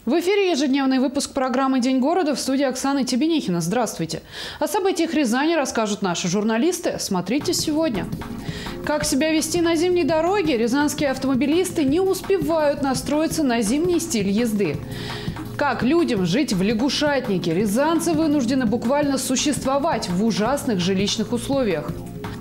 В эфире ежедневный выпуск программы «День города», в студии Оксана Тебенихина. Здравствуйте. О событиях Рязани расскажут наши журналисты. Смотрите сегодня. Как себя вести на зимней дороге? Рязанские автомобилисты не успевают настроиться на зимний стиль езды. Как людям жить в лягушатнике? Рязанцы вынуждены буквально существовать в ужасных жилищных условиях.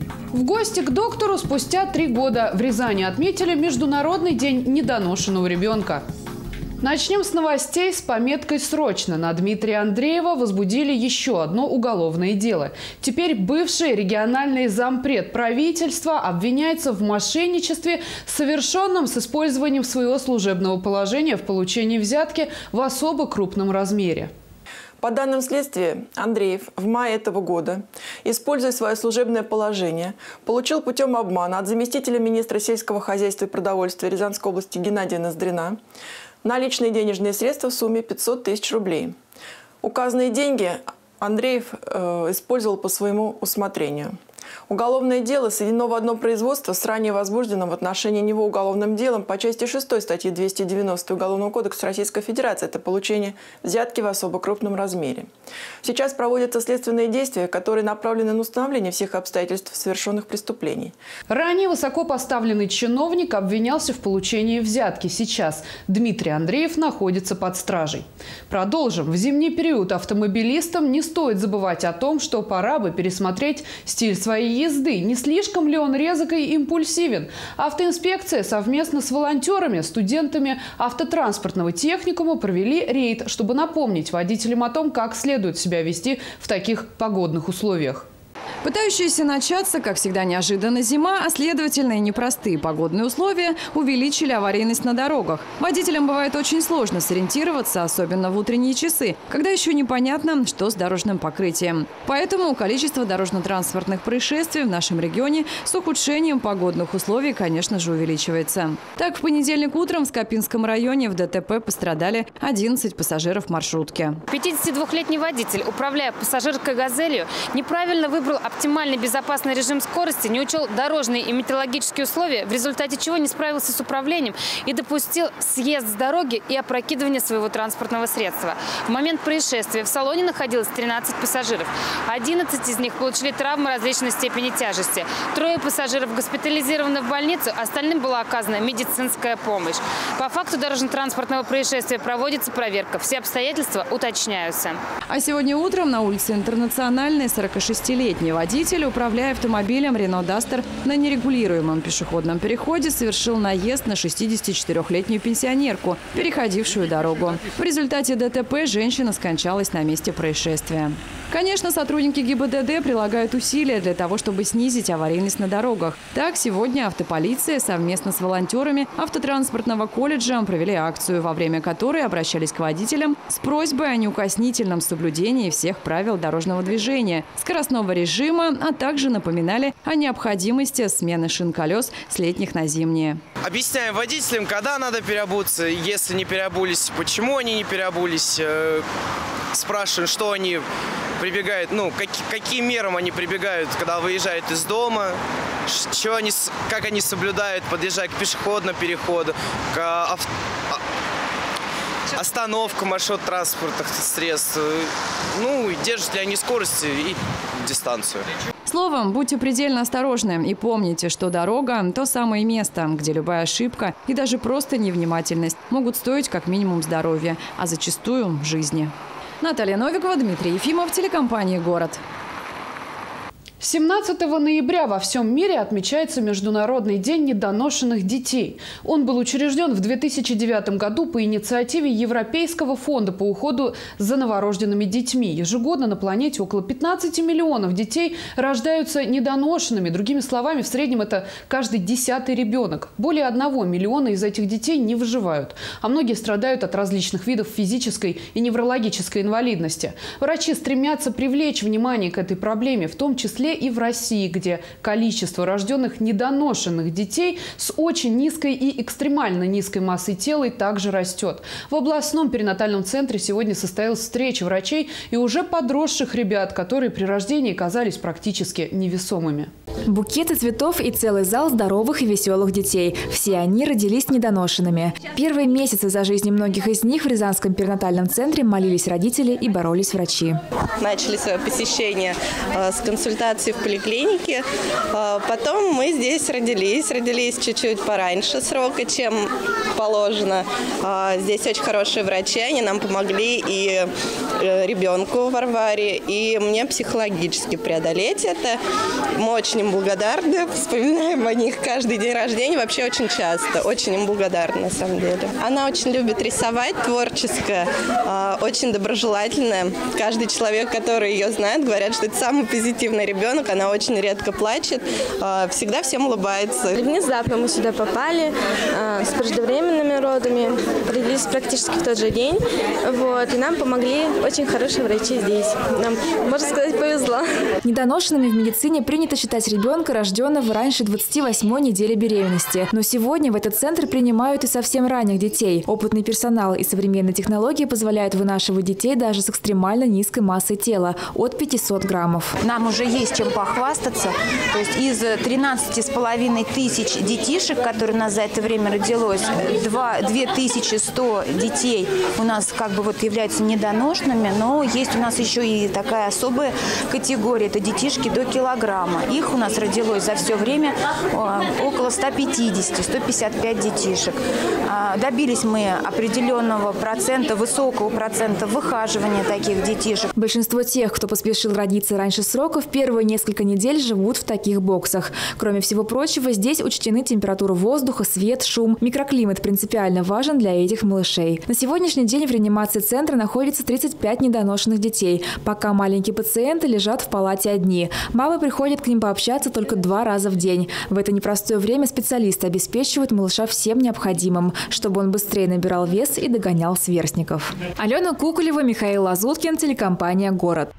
В гости к доктору спустя 3 года в Рязани отметили Международный день недоношенного ребенка. Начнем с новостей с пометкой «Срочно». На Дмитрия Андреева возбудили еще одно уголовное дело. Теперь бывший региональный зампред правительства обвиняется в мошенничестве, совершенном с использованием своего служебного положения в получении взятки в особо крупном размере. По данным следствия, Андреев в мае этого года, используя свое служебное положение, получил путем обмана от заместителя министра сельского хозяйства и продовольствия Рязанской области Геннадия Ноздрина наличные денежные средства в сумме 500 тысяч рублей. Указанные деньги Андреев использовал по своему усмотрению. Уголовное дело соединено в одно производство с ранее возбужденным в отношении него уголовным делом по части 6 статьи 290 Уголовного кодекса Российской Федерации. Это получение взятки в особо крупном размере. Сейчас проводятся следственные действия, которые направлены на установление всех обстоятельств совершенных преступлений. Ранее высокопоставленный чиновник обвинялся в получении взятки. Сейчас Дмитрий Андреев находится под стражей. Продолжим. В зимний период автомобилистам не стоит забывать о том, что пора бы пересмотреть стиль своей езды. Не слишком ли он резок и импульсивен? Автоинспекция совместно с волонтерами, студентами автотранспортного техникума провели рейд, чтобы напомнить водителям о том, как следует себя вести в таких погодных условиях. Пытающаяся начаться, как всегда, неожиданно зима, а следовательно и непростые погодные условия увеличили аварийность на дорогах. Водителям бывает очень сложно сориентироваться, особенно в утренние часы, когда еще непонятно, что с дорожным покрытием. Поэтому количество дорожно-транспортных происшествий в нашем регионе с ухудшением погодных условий, конечно же, увеличивается. Так, в понедельник утром в Скопинском районе в ДТП пострадали 11 пассажиров маршрутки. 52-летний водитель, управляя пассажирской «Газелью», неправильно выбрал оптимальный безопасный режим скорости, не учел дорожные и метеорологические условия, в результате чего не справился с управлением и допустил съезд с дороги и опрокидывание своего транспортного средства. В момент происшествия в салоне находилось 13 пассажиров. 11 из них получили травмы различной степени тяжести. 3 пассажиров госпитализированы в больницу, остальным была оказана медицинская помощь. По факту дорожно-транспортного происшествия проводится проверка. Все обстоятельства уточняются. А сегодня утром на улице Интернациональной 46-летний водитель, управляя автомобилем Renault Duster на нерегулируемом пешеходном переходе, совершил наезд на 64-летнюю пенсионерку, переходившую дорогу. В результате ДТП женщина скончалась на месте происшествия. Конечно, сотрудники ГИБДД прилагают усилия для того, чтобы снизить аварийность на дорогах. Так, сегодня автополиция совместно с волонтерами автотранспортного колледжа провели акцию, во время которой обращались к водителям с просьбой о неукоснительном соблюдении всех правил дорожного движения, скоростного режима, а также напоминали о необходимости смены шин колес с летних на зимние. Объясняем водителям, когда надо переобуться, если не переобулись, почему они не переобулись, спрашиваем, что они прибегают, каким мерам они прибегают, когда выезжают из дома, как они соблюдают, подъезжая к пешеходному переходу, к остановку маршрут-транспортных средств, держат ли они скорость и дистанцию. Словом, будьте предельно осторожны и помните, что дорога – то самое место, где любая ошибка и даже просто невнимательность могут стоить как минимум здоровья, а зачастую – жизни. Наталья Новикова, Дмитрий Ефимов, телекомпания «Город». 17 ноября во всем мире отмечается Международный день недоношенных детей. Он был учрежден в 2009 году по инициативе Европейского фонда по уходу за новорожденными детьми. Ежегодно на планете около 15 миллионов детей рождаются недоношенными. Другими словами, в среднем это каждый 10-й ребенок. Более 1 миллиона из этих детей не выживают. А многие страдают от различных видов физической и неврологической инвалидности. Врачи стремятся привлечь внимание к этой проблеме, в том числе и в России, где количество рожденных недоношенных детей с очень низкой и экстремально низкой массой тела также растет. В областном перинатальном центре сегодня состоялась встреча врачей и уже подросших ребят, которые при рождении казались практически невесомыми. Букеты цветов и целый зал здоровых и веселых детей. Все они родились недоношенными. Первые месяцы за жизнь многих из них в Рязанском перинатальном центре молились родители и боролись врачи. Начали свое посещение с консультацией в поликлинике. Потом мы здесь родились чуть-чуть пораньше срока, чем положено. Здесь очень хорошие врачи, они нам помогли и ребенку Варваре, и мне психологически преодолеть это. Мы очень им благодарны, вспоминаем о них каждый день рождения, вообще очень часто. Очень им благодарны, на самом деле. Она очень любит рисовать, творческая, очень доброжелательная. Каждый человек, который ее знает, говорят, что это самый позитивный ребенок. Она очень редко плачет, всегда всем улыбается. Внезапно мы сюда попали с преждевременными родами, родились практически в тот же день. Вот, и нам помогли очень хорошие врачи здесь. Нам, можно сказать, повезло. Недоношенными в медицине принято считать ребенка, рожденного раньше 28-й недели беременности. Но сегодня в этот центр принимают и совсем ранних детей. Опытный персонал и современные технологии позволяют вынашивать детей даже с экстремально низкой массой тела – от 500 граммов. Нам уже есть чем похвастаться. То есть из 13,5 тысяч детишек, которые у нас за это время родилось, 2100 детей у нас как бы вот являются недоношенными, но есть у нас еще и такая особая категория – это детишки до килограмма. Их у нас родилось за все время около 150-155 детишек. Добились мы определенного процента, высокого процента выхаживания таких детишек. Большинство тех, кто поспешил родиться раньше срока, в первые несколько недель живут в таких боксах. Кроме всего прочего, здесь учтены температура воздуха, свет, шум. Микроклимат принципиально важен для этих малышей. На сегодняшний день в реанимации центра находится 35 недоношенных детей. Пока маленькие пациенты лежат в палате одни. Мамы приходят к ним пообщаться только 2 раза в день. В это непростое время специалисты обеспечивают малыша всем необходимым, чтобы он быстрее набирал вес и догонял сверстников. Алена Куколева, Михаил Лазуткин, телекомпания «Город».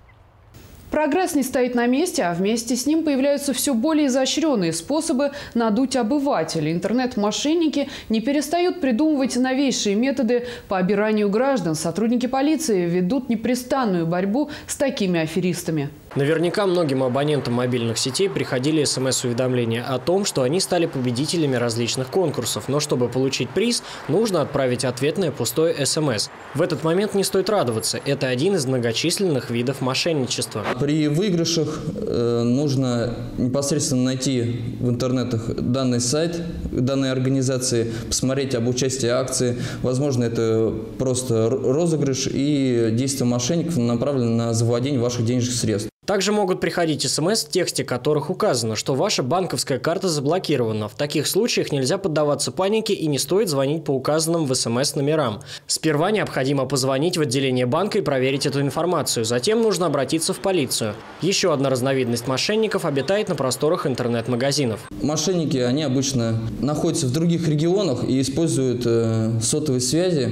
Прогресс не стоит на месте, а вместе с ним появляются все более изощренные способы надуть обывателей. Интернет-мошенники не перестают придумывать новейшие методы по обиранию граждан. Сотрудники полиции ведут непрестанную борьбу с такими аферистами. Наверняка многим абонентам мобильных сетей приходили СМС-уведомления о том, что они стали победителями различных конкурсов. Но чтобы получить приз, нужно отправить ответное пустое СМС. В этот момент не стоит радоваться. Это один из многочисленных видов мошенничества. При выигрышах нужно непосредственно найти в интернетах данный сайт, данной организации, посмотреть об участии акции. Возможно, это просто розыгрыш и действия мошенников направлены на завладение ваших денежных средств. Также могут приходить СМС, в тексте которых указано, что ваша банковская карта заблокирована. В таких случаях нельзя поддаваться панике и не стоит звонить по указанным в СМС номерам. Сперва необходимо позвонить в отделение банка и проверить эту информацию. Затем нужно обратиться в полицию. Еще одна разновидность мошенников обитает на просторах интернет-магазинов. Мошенники, они обычно находятся в других регионах и используют сотовые связи,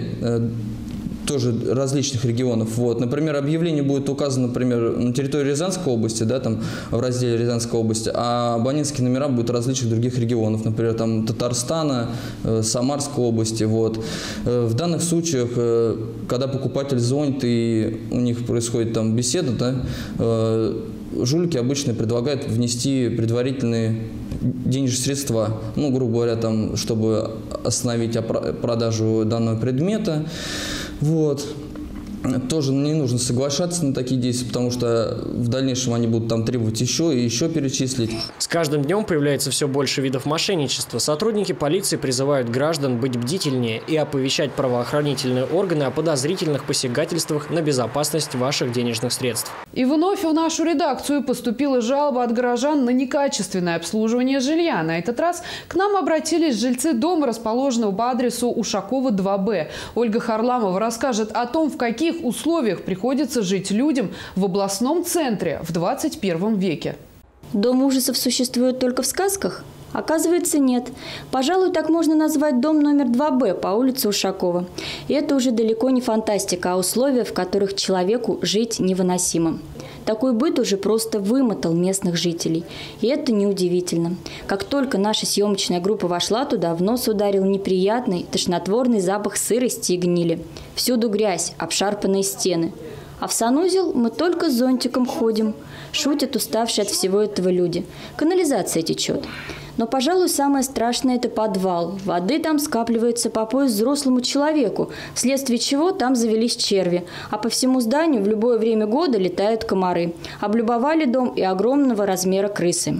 тоже различных регионов. Вот. Например, объявление будет указано, например, на территории Рязанской области, да, там, в разделе Рязанской области, а абонентские номера будут различных других регионов, например, там, Татарстана, Самарской области. Вот. В данных случаях, когда покупатель звонит и у них происходит там беседа, да, жулики обычно предлагают внести предварительные денежные средства, ну, грубо говоря, там, чтобы остановить продажу данного предмета. Вот. Тоже не нужно соглашаться на такие действия, потому что в дальнейшем они будут там требовать еще и еще перечислить. С каждым днем появляется все больше видов мошенничества. Сотрудники полиции призывают граждан быть бдительнее и оповещать правоохранительные органы о подозрительных посягательствах на безопасность ваших денежных средств. И вновь в нашу редакцию поступила жалоба от горожан на некачественное обслуживание жилья. На этот раз к нам обратились жильцы дома, расположенного по адресу Ушакова, 2Б. Ольга Харламова расскажет о том, в каких условиях приходится жить людям в областном центре в 21 веке. Дом ужасов существует только в сказках? Оказывается, нет. Пожалуй, так можно назвать дом номер 2Б по улице Ушакова. И это уже далеко не фантастика, а условия, в которых человеку жить невыносимо. Такой быт уже просто вымотал местных жителей. И это неудивительно. Как только наша съемочная группа вошла туда, в нос ударил неприятный, тошнотворный запах сырости и гнили. Всюду грязь, обшарпанные стены. А в санузел мы только с зонтиком ходим. Шутят уставшие от всего этого люди. Канализация течет. Но, пожалуй, самое страшное – это подвал. Воды там скапливается по пояс взрослому человеку, вследствие чего там завелись черви. А по всему зданию в любое время года летают комары. Облюбовали дом и огромного размера крысы.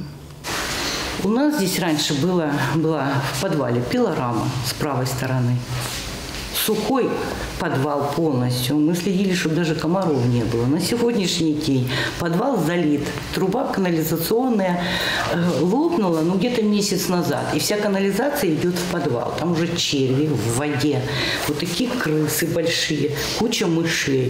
У нас здесь раньше была в подвале пилорама с правой стороны. Сухой подвал полностью. Мы следили, чтобы даже комаров не было. На сегодняшний день подвал залит. Труба канализационная лопнула где-то месяц назад. И вся канализация идет в подвал. Там уже черви в воде. Вот такие крысы большие. Куча мышей.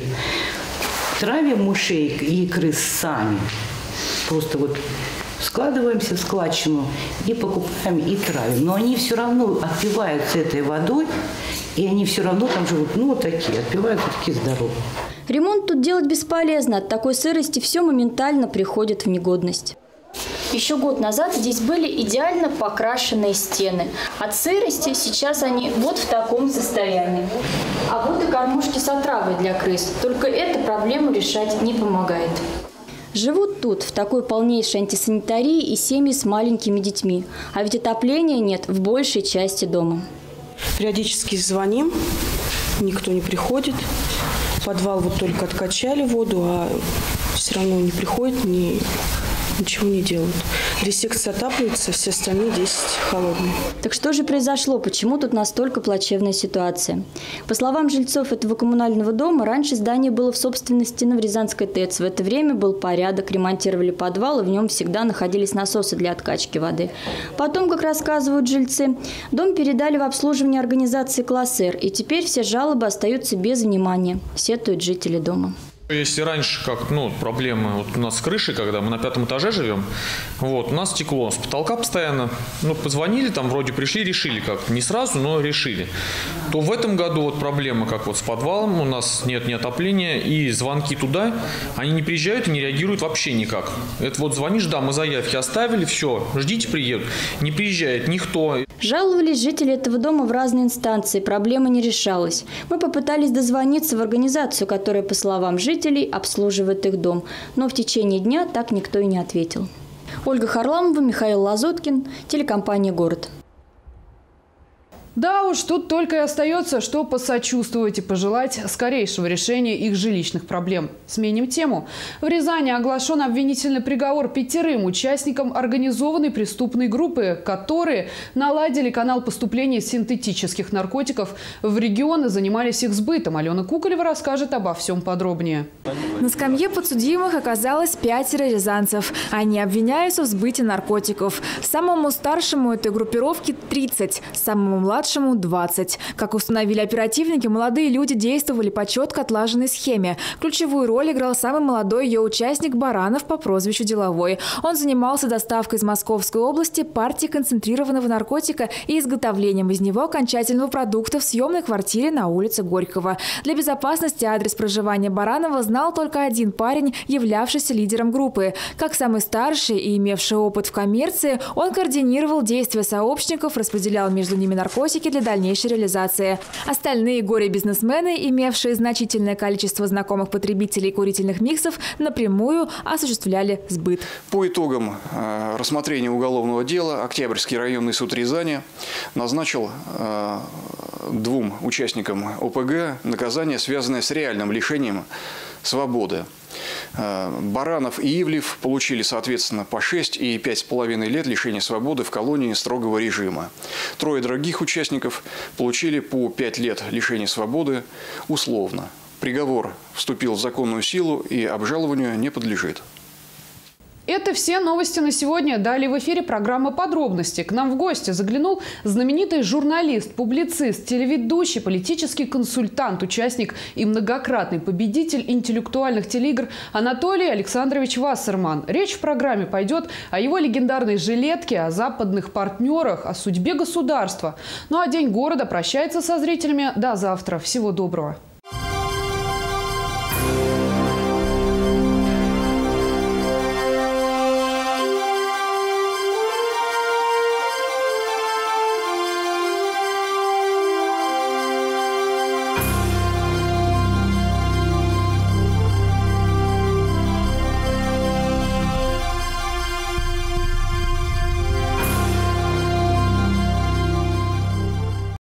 Травим мышей и крыс сами. Просто вот складываемся в складчину и покупаем, и травим. Но они все равно отпиваются этой водой, и они все равно там живут, вот такие, отпиваются, такие здоровые. Ремонт тут делать бесполезно. От такой сырости все моментально приходит в негодность. Еще год назад здесь были идеально покрашенные стены. От сырости сейчас они вот в таком состоянии. А вот и кормушки с отравой для крыс. Только эта проблему решать не помогает. Живут тут, в такой полнейшей антисанитарии, и семьи с маленькими детьми. А ведь отопления нет в большей части дома. Периодически звоним, никто не приходит. Подвал вот только откачали воду, а все равно не приходит, ничего не делают. 2 секции отапливаются, все остальные 10 холодные. Так что же произошло? Почему тут настолько плачевная ситуация? По словам жильцов этого коммунального дома, раньше здание было в собственности Новорязанской ТЭЦ. В это время был порядок, ремонтировали подвал, и в нем всегда находились насосы для откачки воды. Потом, как рассказывают жильцы, дом передали в обслуживание организации «Класс Р», и теперь все жалобы остаются без внимания, сетуют жители дома. Если раньше проблемы у нас с крышей, когда мы на 5-м этаже живем, у нас текло с потолка постоянно, позвонили, там вроде пришли, решили как-то, не сразу, но решили. То в этом году проблема как с подвалом, у нас нет ни отопления, и звонки туда, они не приезжают и не реагируют вообще никак. Это звонишь, да, мы заявки оставили, все, ждите, приедут. Не приезжает никто. Жаловались жители этого дома в разные инстанции, проблема не решалась. Мы попытались дозвониться в организацию, которая, по словам жителей, обслуживает их дом, но в течение дня так никто и не ответил. Ольга Харламова, Михаил Лазуткин, телекомпания «Город». Да уж, тут только и остается, что посочувствовать и пожелать скорейшего решения их жилищных проблем. Сменим тему. В Рязани оглашен обвинительный приговор 5 участникам организованной преступной группы, которые наладили канал поступления синтетических наркотиков в регион и занимались их сбытом. Алена Куколева расскажет обо всем подробнее. На скамье подсудимых оказалось 5 рязанцев. Они обвиняются в сбыте наркотиков. Самому старшему этой группировки 30, самому младшему 20. Как установили оперативники, молодые люди действовали по четко отлаженной схеме. Ключевую роль играл самый молодой ее участник Баранов по прозвищу Деловой. Он занимался доставкой из Московской области партии концентрированного наркотика и изготовлением из него окончательного продукта в съемной квартире на улице Горького. Для безопасности адрес проживания Баранова знал только один парень, являвшийся лидером группы. Как самый старший и имевший опыт в коммерции, он координировал действия сообщников, распределял между ними наркотики для дальнейшей реализации. Остальные горе-бизнесмены, имевшие значительное количество знакомых потребителей курительных миксов, напрямую осуществляли сбыт. По итогам рассмотрения уголовного дела Октябрьский районный суд Рязани назначил 2 участникам ОПГ наказание, связанное с реальным лишением свободы. Баранов и Ивлев получили, соответственно, по 6 и 5,5 лет лишения свободы в колонии строгого режима. 3 других участников получили по 5 лет лишения свободы условно. Приговор вступил в законную силу и обжалованию не подлежит. Это все новости на сегодня. Далее в эфире программа «Подробности». К нам в гости заглянул знаменитый журналист, публицист, телеведущий, политический консультант, участник и многократный победитель интеллектуальных телеигр Анатолий Александрович Вассерман. Речь в программе пойдет о его легендарной жилетке, о западных партнерах, о судьбе государства. Ну а День города прощается со зрителями. До завтра. Всего доброго.